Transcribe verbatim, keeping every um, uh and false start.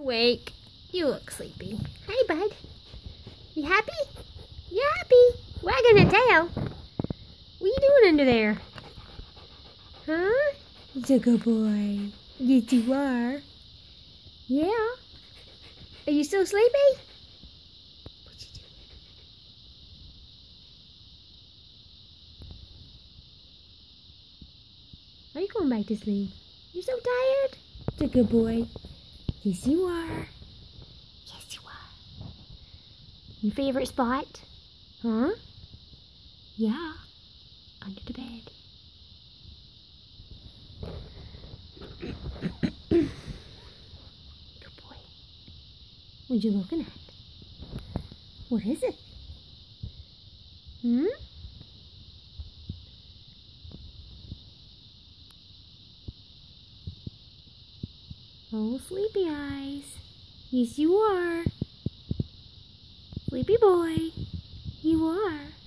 awake. You look sleepy. Hey, bud. You happy? You happy? Wagging a tail. What you doing under there? Huh? He's a good boy. Yes, you are. Yeah. Are you still sleepy? What you doing? Are you going back to sleep? You're so tired? It's a good boy. Yes, you are. Yes, you are. Your favorite spot? Huh? Yeah. Under the bed. Good boy. What you looking at? What is it? Hmm? Oh, sleepy eyes. Yes, you are. Sleepy boy. You are.